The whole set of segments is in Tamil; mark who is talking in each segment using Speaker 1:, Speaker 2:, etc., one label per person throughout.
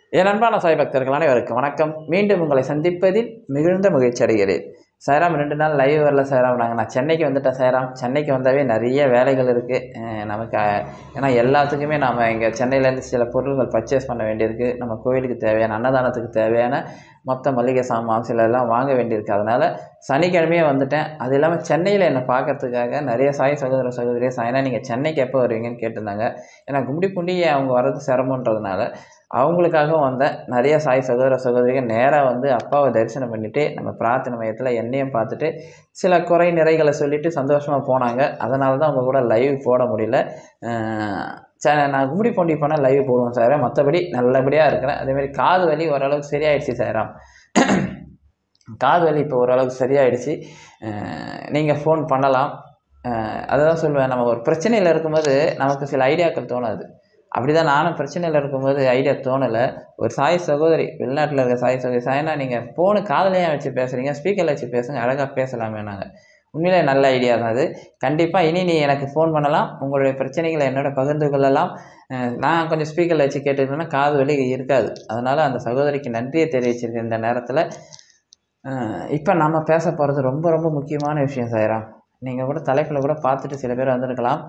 Speaker 1: என் அன்பான சாய் பக்தர்கள் அனைவருக்கும் வணக்கம். மீண்டும் உங்களை சந்திப்பதில் மிகுந்த மகிழ்ச்சி அடைகிறேன். சாய்ராம் 2 நாள் லைவ் வரல சாய்ராம். நான் சென்னைக்கு வந்துட்டேன் சாய்ராம். சென்னைக்கு வந்தாவே நிறைய வேலைகள் இருக்குது நமக்கு. ஏன்னா எல்லாத்துக்குமே நாம் இங்கே சென்னையிலேருந்து சில பொருட்கள் பர்ச்சேஸ் பண்ண வேண்டியிருக்கு. நம்ம கோவிலுக்கு தேவையான அன்னதானத்துக்கு தேவையான மொத்த மளிகை சாமான் சில எல்லாம் வாங்க வேண்டியிருக்கு. அதனால் சனிக்கிழமையே வந்துட்டேன். அது இல்லாமல் சென்னையில் என்னை பார்க்கறதுக்காக நிறைய சாய் சகோதர சகோதரி சாய்னா நீங்கள் சென்னைக்கு எப்போ வருவீங்கன்னு கேட்டிருந்தாங்க. ஏன்னா கும்மிடிப்பூண்டி அவங்க வர்றது சிரமன்றதுனால அவங்களுக்காகவும் வந்தேன். நிறைய சாய் சகோதர சகோதரிகள் நேராக வந்து அப்பாவை தரிசனம் பண்ணிவிட்டு நம்ம பிரார்த்தனை மையத்தில் என்னையும் பார்த்துட்டு சில குறை நிறைகளை சொல்லிவிட்டு சந்தோஷமாக போனாங்க. அதனால தான் அவங்க கூட லைவ் போட முடியல. நான் கும்மிடிப்பூண்டி போனால் லைவ் போடுவோம் சார். மற்றபடி நல்லபடியாக இருக்கிறேன். அதேமாதிரி காது வலி ஓரளவுக்கு சரியாயிடுச்சு சாராம். காது வலி இப்போ ஓரளவுக்கு சரியாயிடுச்சு. நீங்கள் ஃபோன் பண்ணலாம். அதை தான் சொல்லுவேன், நம்ம ஒரு பிரச்சனையில் இருக்கும்போது நமக்கு சில ஐடியாக்கள் தோணாது. அப்படி தான் நானும் பிரச்சனையில் இருக்கும்போது ஐடியா தோணலை. ஒரு சாய் சகோதரி, வெளிநாட்டில் இருக்க சாய் சகோதரி, சாய்னா நீங்கள் ஃபோனு காதுலையே வச்சு பேசுகிறீங்க, ஸ்பீக்கரில் வச்சு பேசுங்க, அழகாக பேசலாமே. நாங்கள் உண்மையிலே நல்ல ஐடியா தான் அது. கண்டிப்பாக இனி நீ எனக்கு ஃபோன் பண்ணலாம், உங்களுடைய பிரச்சனைகளை என்னோட பகிர்ந்து கொள்ளலாம். நான் கொஞ்சம் ஸ்பீக்கரில் வச்சு கேட்டுக்கிட்டேன்னா காது வலி இருக்காது. அதனால் அந்த சகோதரிக்கு நன்றியை தெரிவிச்சிருக்கேன் இந்த நேரத்தில். இப்போ நம்ம பேச போகிறது ரொம்ப ரொம்ப முக்கியமான விஷயம் சாய்ராம். நீங்கள் கூட தலைப்பில் கூட பார்த்துட்டு சில பேர் வந்திருக்கலாம்.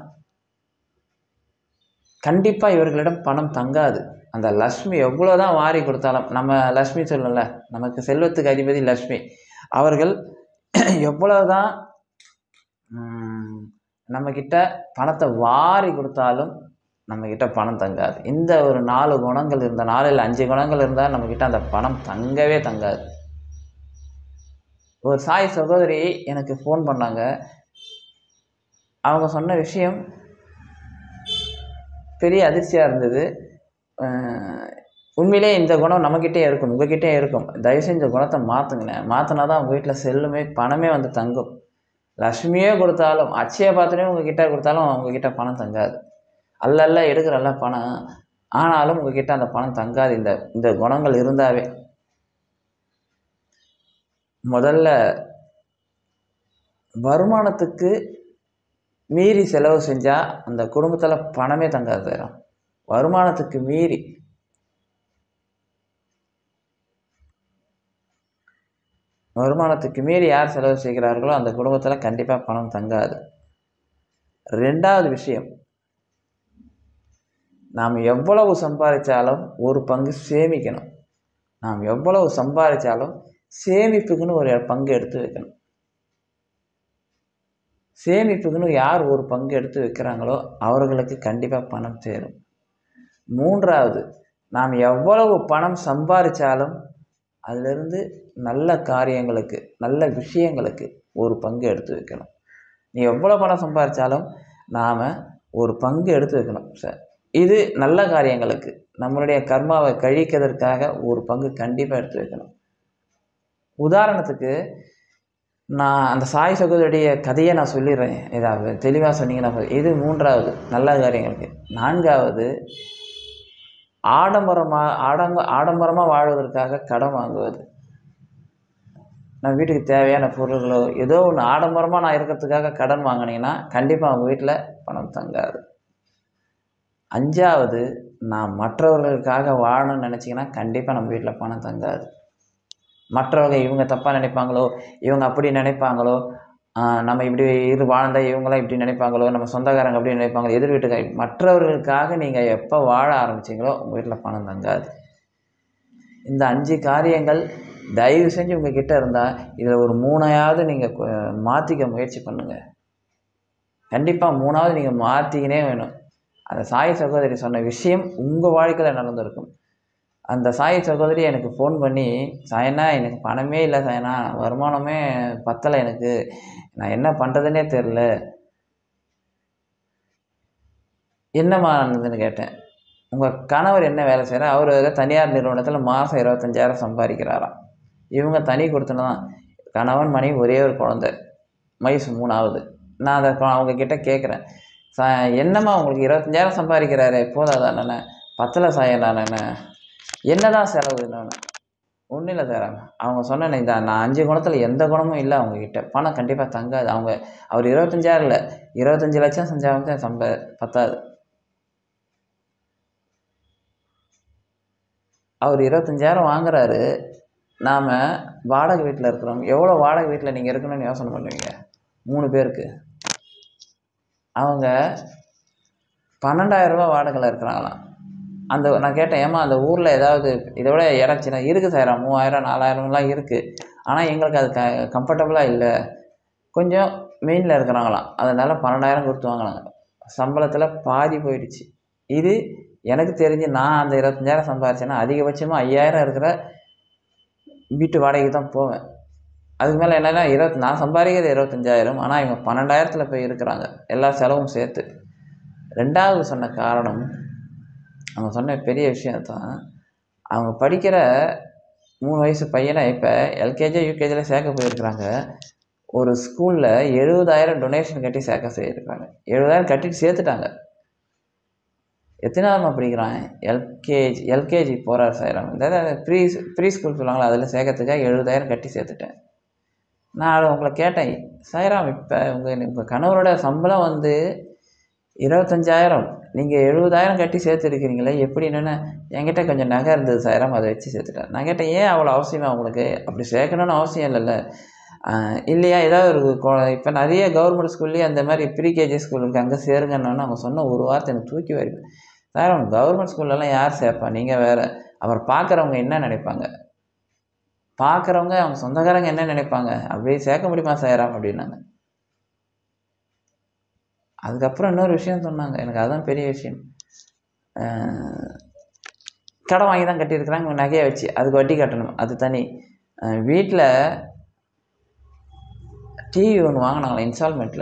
Speaker 1: கண்டிப்பாக இவர்களிடம் பணம் தங்காது. அந்த லக்ஷ்மி எவ்வளோ தான் வாரி கொடுத்தாலும், நம்ம லக்ஷ்மி சொல்லல, நமக்கு செல்வத்துக்கு அதிபதி லக்ஷ்மி. அவர்கள் எவ்வளோ தான் நம்மக்கிட்ட பணத்தை வாரி கொடுத்தாலும் நம்மக்கிட்ட பணம் தங்காது. இந்த ஒரு 4 குணங்கள் இருந்த 4 இல்லை 5 குணங்கள் இருந்தால் நம்மக்கிட்ட அந்த பணம் தங்கவே தங்காது. ஒரு சாய் சகோதரி எனக்கு ஃபோன் பண்ணாங்க. அவங்க சொன்ன விஷயம் பெரிய அதிர்ச்சியாக இருந்தது. உண்மையிலே இந்த குணம் நம்மக்கிட்டே இருக்கும், உங்ககிட்டே இருக்கும். தயவுசெய்து இந்த குணத்தை மாற்றுங்களேன். மாற்றினா தான் உங்கள் வீட்டில் செல்லுமே பணமே வந்து தங்கும். லக்ஷ்மியே கொடுத்தாலும், அட்சய பாத்திரமே உங்ககிட்ட கொடுத்தாலும் உங்ககிட்ட பணம் தங்காது. அல்ல எடுக்கிறல்ல பணம், ஆனாலும் உங்ககிட்ட அந்த பணம் தங்காது. இந்த குணங்கள் இருந்தாவே முதல்ல வருமானத்துக்கு மீறி செலவு செஞ்சால் அந்த குடும்பத்தில் பணமே தங்காது தரும். வருமானத்துக்கு மீறி யார் செலவு செய்கிறார்களோ அந்த குடும்பத்தில் கண்டிப்பாக பணம் தங்காது. 2வது விஷயம், நாம் எவ்வளவு சம்பாதிச்சாலும் ஒரு பங்கு சேமிக்கணும். நாம் எவ்வளவு சம்பாதிச்சாலும் சேமிப்புக்குன்னு ஒரு பங்கு எடுத்து வைக்கணும். சேமிப்புக்குன்னு யார் ஒரு பங்கு எடுத்து வைக்கிறாங்களோ அவர்களுக்கு கண்டிப்பாக பணம் சேரும். 3வது, நாம் எவ்வளவு பணம் சம்பாதிச்சாலும் அதிலிருந்து நல்ல காரியங்களுக்கு, நல்ல விஷயங்களுக்கு ஒரு பங்கு எடுத்து வைக்கணும். நீ எவ்வளோ பணம் சம்பாதிச்சாலும் நாம் ஒரு பங்கு எடுத்து வைக்கணும் சார். இது நல்ல காரியங்களுக்கு, நம்மளுடைய கர்மாவை கழிக்கிறதுக்காக ஒரு பங்கு கண்டிப்பாக எடுத்து வைக்கணும். உதாரணத்துக்கு நான் அந்த சாய் சகோதரியுடைய கதையை நான் சொல்லிடுறேன். ஏதாவது தெளிவாக சொன்னீங்கன்னா. இது 3வது நல்ல காரியங்களுக்கு. 4வது, ஆடம்பரமாக வாழ்வதற்காக கடன் வாங்குவது. நம்ம வீட்டுக்கு தேவையான பொருள்களோ ஏதோ ஒன்று ஆடம்பரமாக நான் இருக்கிறதுக்காக கடன் வாங்கினீங்கன்னா கண்டிப்பாக அவங்க வீட்டில் பணம் தங்காது. 5வது, நான் மற்றவர்களுக்காக வாழணும்னு நினச்சிங்கன்னா கண்டிப்பாக நம்ம வீட்டில் பணம் தங்காது. மற்றவங்க இவங்க தப்பாக நினைப்பாங்களோ, இவங்க அப்படி நினைப்பாங்களோ, நம்ம இப்படி வாழ்ந்தால் இவங்களாம் இப்படி நினைப்பாங்களோ, நம்ம சொந்தக்காரங்க அப்படி நினைப்பாங்களோ, எதிர் வீட்டுக்காக மற்றவர்களுக்காக நீங்கள் எப்போ வாழ ஆரம்பிச்சிங்களோ உங்கள் வீட்டில் பணம் தங்காது. இந்த 5 காரியங்கள் தயவு செஞ்சு உங்ககிட்ட இருந்தால் இதில் ஒரு 3ஆவது நீங்கள் மாற்றிக்க முயற்சி பண்ணுங்கள். கண்டிப்பாக 3ஆவது நீங்கள் மாற்றிக்கினே வேணும். அந்த சாய் சகோதரி சொன்ன விஷயம் உங்கள் வாழ்க்கையில் நடந்திருக்கும். அந்த சாய் சகோதரி எனக்கு ஃபோன் பண்ணி, சாயண்ணா எனக்கு பணமே இல்லை சாயண்ணா, வருமானமே பத்தலை எனக்கு, நான் என்ன பண்ணுறதுன்னே தெரில, என்னம்மா ஆனதுன்னு கேட்டேன். உங்கள் கணவர் என்ன வேலை செய்கிறார்? அவர் தனியார் நிறுவனத்தில் மாதம் 25,000 சம்பாதிக்கிறாராம். இவங்க தனி கொடுத்துன்னு தான், கணவன் மனைவி, ஒரே ஒரு குழந்தை, வயசு 3வது. நான் அதை அவங்கக்கிட்ட கேட்குறேன், என்னம்மா உங்களுக்கு 25,000 சம்பாதிக்கிறாரு, போதாதானே, பத்தலை சாயண்ணா, என்ன தான் செலவு? நான் ஒன்றும் இல்லை சார். அவங்க சொன்னேன், நான் 5 குணத்தில் எந்த குணமும் இல்லை அவங்கக்கிட்ட, பணம் கண்டிப்பாக தங்காது. அவர் 25,000 இல்லை, 25 லட்சம் செஞ்சாலும் பத்தாது. அவர் 25,000 வாங்குறாரு. நாம் வாடகை வீட்டில் இருக்கிறோம். எவ்வளோ வாடகை வீட்டில் நீங்கள் இருக்கணும்னு யோசனை பண்ணுவீங்க? 3 பேருக்கு. அவங்க 12,000 ரூபா வாடகையில் இருக்கிறாங்களாம். நான் கேட்டேன், ஏம்மா அந்த ஊரில் ஏதாவது இதை விட இடம் சின்ன இருக்குது சார், 3,000 4,000லாம் இருக்குது. ஆனால் எங்களுக்கு அது கம்ஃபர்டபுளாக இல்லை. கொஞ்சம் மெயினில் இருக்கிறாங்களாம். அதனால் 12,000 கொடுத்து வாங்கினாங்க. சம்பளத்தில் பாதி போயிடுச்சு. இது எனக்கு தெரிஞ்சு நான் அந்த 25,000 சம்பாரிச்சேன்னா அதிகபட்சமாக 5,000 இருக்கிற வீட்டு வாடகைக்கு தான் போவேன். அதுக்கு மேலே என்னென்னா நான் சம்பாதிக்கிறது 25,000, ஆனால் இவங்க 12,000 போய் இருக்கிறாங்க, எல்லா செலவும் சேர்த்து. ரெண்டாவது சொன்ன காரணம், அவங்க சொன்ன பெரிய விஷயம் தான், அவங்க படிக்கிற 3 வயசு பையனை இப்போ எல்கேஜி யூகேஜியில் சேர்க்க போயிருக்கிறாங்க. ஒரு ஸ்கூலில் 70,000 டொனேஷன் கட்டி சேர்க்க செய்யிருக்காங்க. 70,000 கட்டிட்டு சேர்த்துட்டாங்க. எத்தனாவதுமா படிக்கிறான்? எல்கேஜி போகிறார் சாய்ராம். இந்த ப்ரீ ஸ்கூல் சொல்லுவாங்களா, அதில் சேர்க்கறதுக்காக 70,000 கட்டி சேர்த்துட்டேன். நான் உங்களை கேட்டேன், சாய்ராம் இப்போ உங்கள் கணவரோட சம்பளம் 25,000, நீங்கள் 70,000 கட்டி சேர்த்துருக்கிறீங்களே எப்படி? என்னென்ன என்கிட்ட கொஞ்சம் நகை இருந்தது சாய்ராம், அதை வச்சு சேர்த்துட்டேன். நான் கேட்டேன், ஏன் அவ்வளோ அவசியமா உங்களுக்கு? அப்படி சேர்க்கணுன்னு அவசியம் இல்லைல்ல. இல்லையா, ஏதாவது ஒரு இப்போ நிறைய கவர்மெண்ட் ஸ்கூல்லேயே அந்த மாதிரி ப்ரீகேஜி ஸ்கூலுக்கு அங்கே சேருங்கன்னு அவங்க சொன்ன ஒரு வார்த்தை எனக்கு தூக்கி வருது. சாய்ராம், கவர்மெண்ட் ஸ்கூல்லலாம் யார் சேர்ப்பா? நீங்கள் வேறு. அப்புறம் பார்க்குறவங்க என்ன நினைப்பாங்க? பார்க்குறவங்க அவங்க சொந்தக்காரங்க என்ன நினைப்பாங்க? அப்படியே சேர்க்க முடியுமா சாய்ராம் அப்படின்னாங்க. அதுக்கப்புறம் இன்னொரு விஷயம் சொன்னாங்க, எனக்கு அதுதான் பெரிய விஷயம். கடன் வாங்கி தான் கட்டியிருக்கிறாங்க நகையை வச்சு, அதுக்கு வட்டி கட்டணும், அது தனி. வீட்டில் டிவி ஒன்று வாங்கினாங்களா இன்ஸ்டால்மெண்ட்டில்,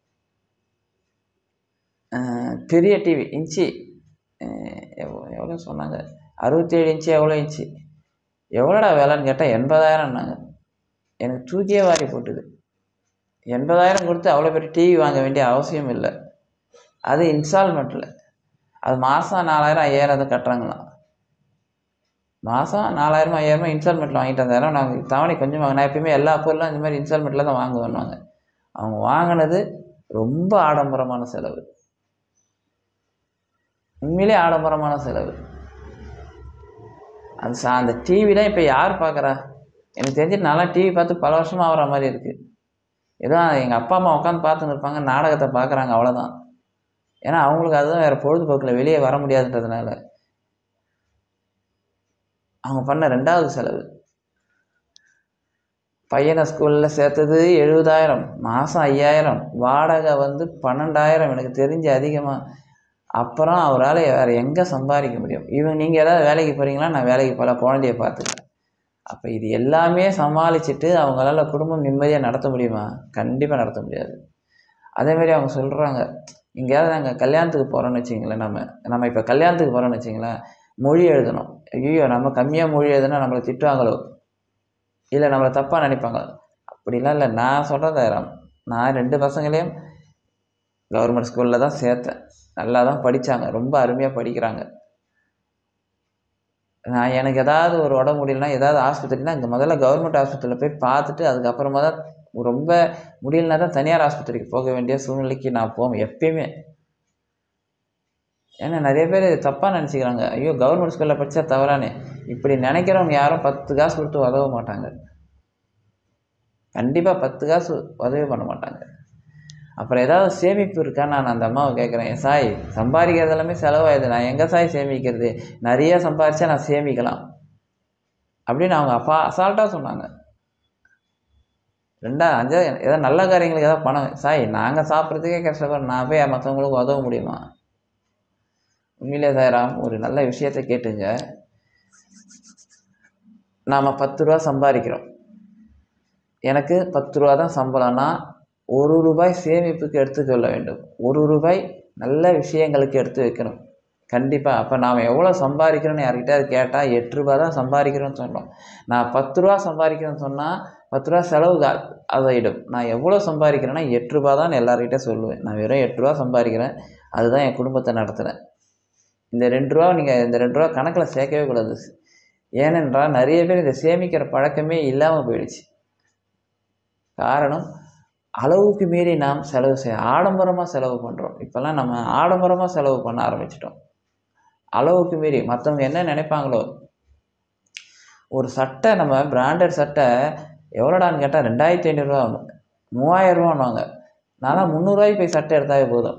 Speaker 1: பெரிய டிவி, இன்ச்சு எவ்வளோ சொன்னாங்க, 67 இன்ச்சு எவ்வளோ இன்ச்சு, எவ்வளோடா வேலைன்னு கேட்டால் 80,000ன்னாங்க. எனக்கு தூக்கியே வாரி போட்டுது. 80,000 கொடுத்து அவ்வளோ பெரிய டிவி வாங்க வேண்டிய அவசியம் இல்லை. அது இன்ஸ்டால்மெண்ட்டில். அது மாதம் 4,000 5,000 அதை கட்டுறாங்களாம். மாதம் 4,000 5,000 இன்ஸ்டால்மெண்ட்டில் வாங்கிட்டு வந்தாலும் நாங்கள் தவணை கொஞ்சம் நான் எப்பயுமே எல்லா பொருளும் இந்த மாதிரி இன்ஸ்டால்மெண்ட்டில் தான் வாங்குவேன்னுவாங்க. அவங்க வாங்கினது ரொம்ப ஆடம்பரமான செலவு, உண்மையிலே ஆடம்பரமான செலவு. அந்த டிவிலாம் இப்போ யார் பார்க்குறா? எனக்கு தெரிஞ்சு நல்லா டிவி பார்த்து பல வருஷமாக ஆகிற மாதிரி இருக்குது. ஏதோ எங்கள் அப்பா அம்மா உட்காந்து பார்த்துன்னு இருப்பாங்க, நாடகத்தை பார்க்குறாங்க, அவ்வளோதான். ஏன்னா அவங்களுக்கு அதுதான் வேறு பொழுதுபோக்கில் வெளியே வர முடியாதுன்றதுனால. அவங்க பண்ண ரெண்டாவது செலவு, பையனை ஸ்கூலில் சேர்த்தது 70,000, மாதம் 5,000, வாடகை 12,000, எனக்கு தெரிஞ்சு அதிகமாக. அப்புறம் அவரால் வேறு எங்கே சம்பாதிக்க முடியும்? நீங்கள் ஏதாவது வேலைக்கு போகிறீங்களா? நான் வேலைக்கு போகல, குழந்தைய பார்த்துக்கிறேன். அப்போ இது எல்லாமே சமாளிச்சுட்டு அவங்களால குடும்பம் நிம்மதியாக நடத்த முடியுமா? கண்டிப்பாக நடத்த முடியாது. அதேமாரி அவங்க சொல்கிறாங்க, எங்கேயாவது நாங்கள் கல்யாணத்துக்கு போகிறோன்னு வச்சிங்களேன், நம்ம இப்போ கல்யாணத்துக்கு போகிறோன்னு வச்சிங்களேன், மொழி எழுதணும். ஐயோ, நம்ம கம்மியாக மொழி எழுதுனா நம்மளை திட்டுவாங்களோ, இல்லை நம்மளை தப்பாக நினைப்பாங்க. அப்படிலாம் இல்லை. நான் சொல்கிறதாயிரம், நான் 2 பசங்களையும் கவர்மெண்ட் ஸ்கூலில் தான் சேர்த்தேன். நல்லா தான் படித்தாங்க, ரொம்ப அருமையாக படிக்கிறாங்க. நான் எனக்கு ஏதாவது ஒரு உடம்பு முடியலனா, ஏதாவது ஆஸ்பத்திரினா இங்கே முதல்ல கவர்மெண்ட் ஆஸ்பத்திரியில் போய் பார்த்துட்டு அதுக்கப்புறமா தான், ரொம்ப முடியலனா தான் தனியார் ஆஸ்பத்திரிக்கு போக வேண்டிய சூழ்நிலைக்கு நான் போவேன் எப்பயுமே. ஏன்னா நிறைய பேர் தப்பாக நினச்சிக்கிறாங்க, ஐயோ கவர்மெண்ட் ஸ்கூலில் படித்தா தவறானே. இப்படி நினைக்கிறவங்க யாரும் 10 காசு கொடுத்து உதவ மாட்டாங்க. கண்டிப்பாக 10 காசு உதவி பண்ண மாட்டாங்க. அப்புறம் ஏதாவது சேமிப்பு இருக்கா? நான் அந்த அம்மாவை கேட்குறேன், சாய் சம்பாதிக்கிறது எல்லாமே செலவாயிடுது, நான் எங்கே சாய் சேமிக்கிறது? நிறையா சம்பாதிச்சா நான் சேமிக்கலாம் அப்படின்னு அவங்க அப்பா அசால்ட்டாக சொன்னாங்க. 5 ஏதாவது நல்ல காரியங்களுக்கு ஏதாவது பணம், சாய் நாங்கள் சாப்பிட்றதுக்கே கஷ்டப்படுறோம், நான் போய் மற்றவங்களுக்கு உதவ முடியுமா? உண்மையிலே சாய்ராம், ஒரு நல்ல விஷயத்தை கேட்டுங்க. நாம் 10 ரூபா சம்பாதிக்கிறோம், எனக்கு 10 ரூபா தான் சம்பளம்னா, 1 ரூபாய் சேமிப்புக்கு எடுத்துக்கொள்ள வேண்டும். 1 ரூபாய் நல்ல விஷயங்களுக்கு எடுத்து வைக்கணும் கண்டிப்பாக. அப்போ நாம் எவ்வளோ சம்பாதிக்கிறோன்னு யார்கிட்ட கேட்டால் 8 ரூபா தான் சம்பாதிக்கிறோன்னு சொன்னோம். நான் 10 ரூபா சம்பாதிக்கிறேன்னு சொன்னால் 10 ரூபா செலவுக்கு அதாயிடும். நான் எவ்வளோ சம்பாதிக்கிறேன்னா 8 ரூபா தான் எல்லார்கிட்ட சொல்லுவேன். நான் வெறும் 8 ரூபா சம்பாதிக்கிறேன், அதுதான் என் குடும்பத்தை நடத்துகிறேன். இந்த 2 ரூபா நீங்கள் இந்த 2 ரூபா கணக்கில் சேர்க்கவே கூடாது. ஏனென்றால் நிறைய பேர் இதை சேமிக்கிற பழக்கமே இல்லாமல் போயிடுச்சு. காரணம், அளவுக்கு மீறி நாம் ஆடம்பரமாக செலவு பண்ணுறோம். இப்போல்லாம் நம்ம ஆடம்பரமாக செலவு பண்ண ஆரம்பிச்சிட்டோம். அளவுக்கு மீறி மற்றவங்க என்ன நினைப்பாங்களோ, ஒரு சட்டை நம்ம பிராண்டட் சட்டை எவ்வளோடான்னு கேட்டால் 2500 3000 நான்லாம் 300 போய் சட்டை எடுத்தாவே போதும்.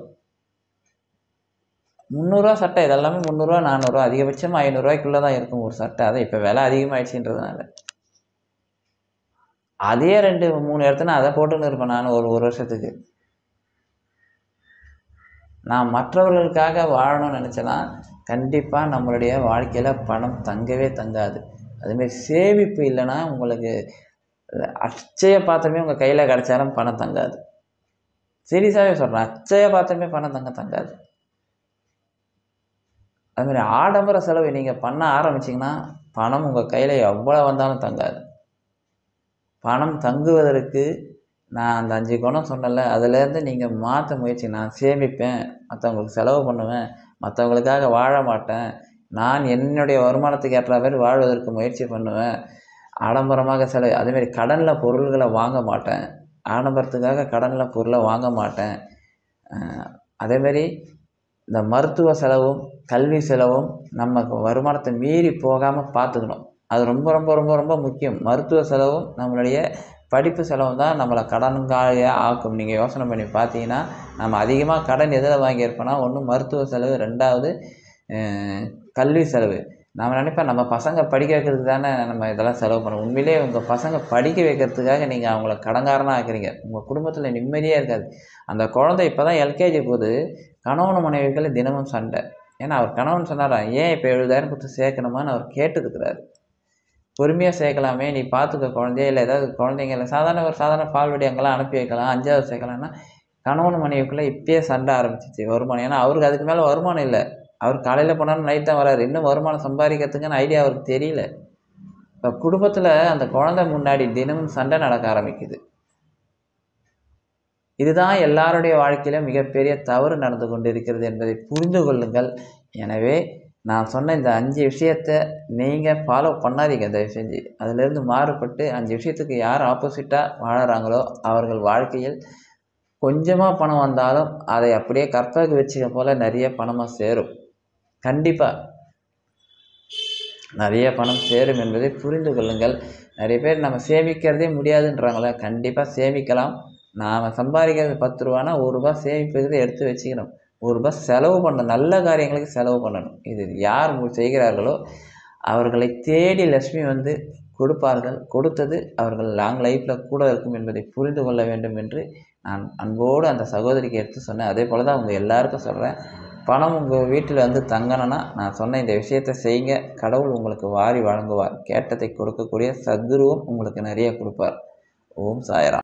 Speaker 1: 300 சட்டை, இதெல்லாமே 300 400 அதிகபட்சமாக 500 தான் இருக்கும் ஒரு சட்டை. அதை இப்போ விலை அதிகமாகிடுச்சின்றதுனால அதே 2 3 எடுத்தேன்னா அதை போட்டுன்னு இருப்பேன் நான் ஒரு வருஷத்துக்கு. நான் மற்றவர்களுக்காக வாழணும்னு நினச்சேன்னா கண்டிப்பாக நம்மளுடைய வாழ்க்கையில் பணம் தங்கவே தங்காது. அதுமாரி சேமிப்பு இல்லைன்னா உங்களுக்கு அட்சய பாத்திரமே உங்கள் கையில் கிடச்சாலும் பணம் தங்காது. சீரியஸாகவே சொல்கிறேன், அட்சய பாத்திரமே பணம் தங்காது. அதுமாதிரி ஆடம்பர செலவு நீங்கள் பண்ண ஆரம்பிச்சிங்கன்னா பணம் உங்கள் கையில் எவ்வளோ வந்தாலும் தங்காது. பணம் தங்குவதற்கு நான் அந்த 5 குணம் சொன்னல, அதுலேருந்து நீங்கள் மாற்ற முயற்சி. நான் சேமிப்பேன், மற்றவங்களுக்கு செலவு பண்ணுவேன், மற்றவங்களுக்காக வாழ மாட்டேன், நான் என்னுடைய வருமானத்துக்கு ஏற்ற மாதிரி வாழ்வதற்கு முயற்சி பண்ணுவேன், ஆடம்பரமாக செலவு, அதேமாரி கடனில் பொருள்களை வாங்க மாட்டேன், ஆடம்பரத்துக்காக கடனில் பொருளை வாங்க மாட்டேன். அதேமாரி இந்த மருத்துவ செலவும் கல்வி செலவும் நம்ம வருமானத்தை மீறி போகாமல் பார்த்துக்கணும். அது ரொம்ப ரொம்ப ரொம்ப ரொம்ப முக்கியம். மருத்துவ செலவும் நம்மளுடைய படிப்பு செலவும் தான் நம்மளை கடன்காலியாக ஆக்கும். நீங்கள் யோசனை பண்ணி பார்த்தீங்கன்னா நம்ம அதிகமாக கடன் எதில் வாங்கியிருப்போன்னா, ஒன்று மருத்துவ செலவு, 2வது கல்வி செலவு. நம்ம நினைப்பேன் நம்ம பசங்க படிக்க வைக்கிறதுக்கு தானே நம்ம இதெல்லாம் செலவு பண்ணுவோம். உண்மையிலே உங்கள் பசங்க படிக்க வைக்கிறதுக்காக நீங்கள் அவங்கள கடன்காரனாக ஆக்குறீங்க. உங்கள் குடும்பத்தில் நிம்மதியாக இருக்காது. அந்த குழந்தை இப்போ தான் எல்கேஜி போகுது, கணவன் மனைவிகள் தினமும் சண்டை. ஏன்னா அவர் கணவன் சொன்னாரா, ஏன் இப்போ 70,000 கொடுத்து சேர்க்கணுமான்னு அவர் கேட்டுருக்கிறாரு. பொறுமையாக சேர்க்கலாமே, நீ பார்த்துக்க குழந்தைய, இல்லை ஏதாவது குழந்தைங்கள சாதாரண பால்வடி அங்கெல்லாம் அனுப்பி வைக்கலாம், 5வது சேர்க்கலாம்னா கணவன் மனைவிக்குள்ளே இப்பயே சண்டை ஆரம்பிச்சிச்சு. வருமானம், ஏன்னா அவருக்கு அதுக்கு மேலே வருமானம் இல்லை. அவர் காலையில் போனாலும் நைட் தான் வராரு. இன்னும் வருமானம் சம்பாதிக்கிறதுக்குன்னு ஐடியா அவருக்கு தெரியல. இப்போ குடும்பத்தில் அந்த குழந்தை முன்னாடி தினமும் சண்டை நடக்க ஆரம்பிக்குது. இதுதான் எல்லாருடைய வாழ்க்கையிலும் மிகப்பெரிய தவறு நடந்து கொண்டு இருக்கிறது என்பதை புரிந்து கொள்ளுங்கள். எனவே நான் சொன்ன இந்த 5 விஷயத்தை நீங்கள் ஃபாலோ பண்ணாதீங்க தயவு செஞ்சு. அதிலேருந்து மாறுபட்டு 5 விஷயத்துக்கு யார் ஆப்போசிட்டாக வாழறாங்களோ அவர்கள் வாழ்க்கையில் கொஞ்சமாக பணம் வந்தாலும் அதை அப்படியே கற்பக வச்சுக்க போல் நிறைய பணமாக சேரும். கண்டிப்பாக நிறைய பணம் சேரும் என்பதை புரிந்து கொள்ளுங்கள். நிறைய பேர் நம்ம சேமிக்கிறதே முடியாதுன்றாங்களே, கண்டிப்பாக சேமிக்கலாம். நாம் சம்பாதிக்கிறது 10 ரூபானா ₹1 சேமிப்பதை எடுத்து வச்சுக்கணும். ₹1 செலவு பண்ணணும், நல்ல காரியங்களுக்கு செலவு பண்ணணும். இது யார் செய்கிறார்களோ அவர்களை தேடி லட்சுமி வந்து கொடுப்பார்கள். கொடுத்தது அவர்கள் லாங் லைஃப்பில் கூட இருக்கும் என்பதை புரிந்து கொள்ள வேண்டும் என்று நான் அன்போடு அந்த சகோதரிக்கு எடுத்து சொன்னேன். அதே போல் தான் உங்கள் எல்லாருக்கும் சொல்கிறேன். பணம் உங்கள் வீட்டில் வந்து தங்கணும்னா நான் சொன்ன இந்த விஷயத்தை செய்யுங்க. கடவுள் உங்களுக்கு வாரி வழங்குவார். கேட்டதை கொடுக்கக்கூடிய சத்குருவும் உங்களுக்கு நிறைய கொடுப்பார். ஓம் சாய்ராம்.